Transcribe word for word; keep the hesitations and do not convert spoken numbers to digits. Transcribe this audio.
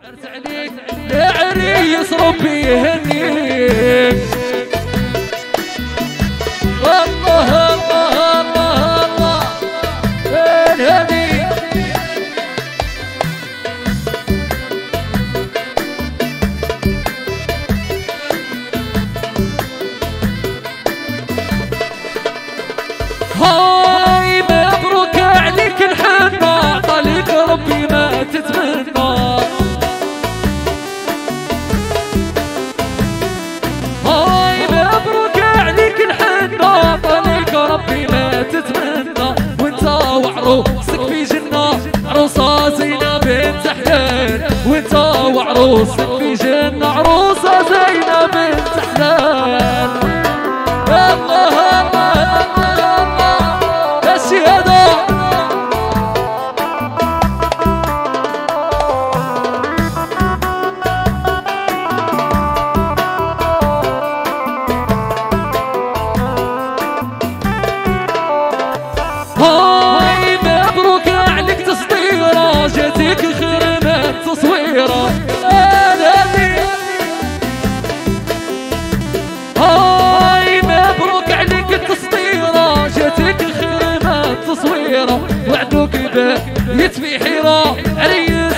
يا عريس ربي يهنيك. الله الله الله الله الهدي. هاي مبروك عليك الحنة، طليق ربي ما تتمنى. هاي مبروك عليك الحنة، طليق ربي ما تتمنى. وانت وعروسك في جنة، عروسة زينة بنت حلال. وانت وعروسك في جنة، عروسة زينة بنت حلال. الله الله الله الشهادة. هاي مبروك عليك تصديرة، جاتك خرمت تصويرة. هاي مبروك عليك التصديرة، جاتك خرمت تصويرة. وعدوك به يتفي حيرة عريس